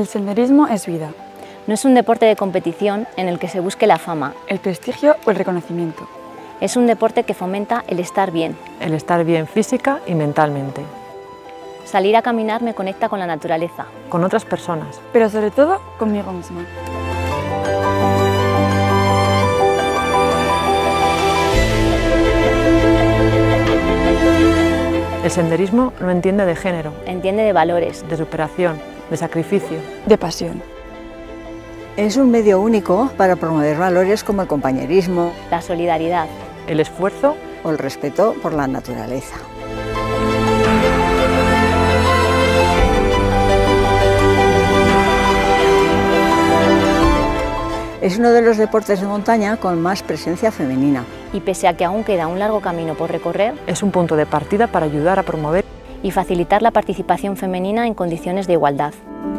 senderismo es vida. No es un deporte de competición en el que se busque la fama, el prestigio o el reconocimiento. Es un deporte que fomenta el estar bien. El estar bien física y mentalmente. Salir a caminar me conecta con la naturaleza. Con otras personas. Pero sobre todo, conmigo misma. El senderismo no entiende de género. Entiende de valores. De superación, de sacrificio. De pasión. Es un medio único para promover valores como el compañerismo, la solidaridad, el esfuerzo o el respeto por la naturaleza. Es uno de los deportes de montaña con más presencia femenina. Y pese a que aún queda un largo camino por recorrer, es un punto de partida para ayudar a promover y facilitar la participación femenina en condiciones de igualdad.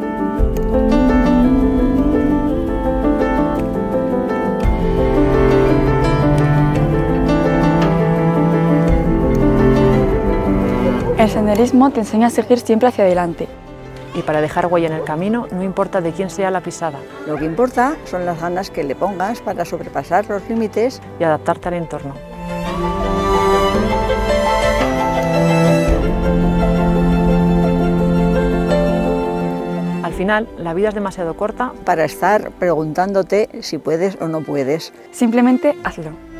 El senderismo te enseña a seguir siempre hacia adelante. Y para dejar huella en el camino, no importa de quién sea la pisada. Lo que importa son las ganas que le pongas para sobrepasar los límites y adaptarte al entorno. Al final, la vida es demasiado corta para estar preguntándote si puedes o no puedes. Simplemente hazlo.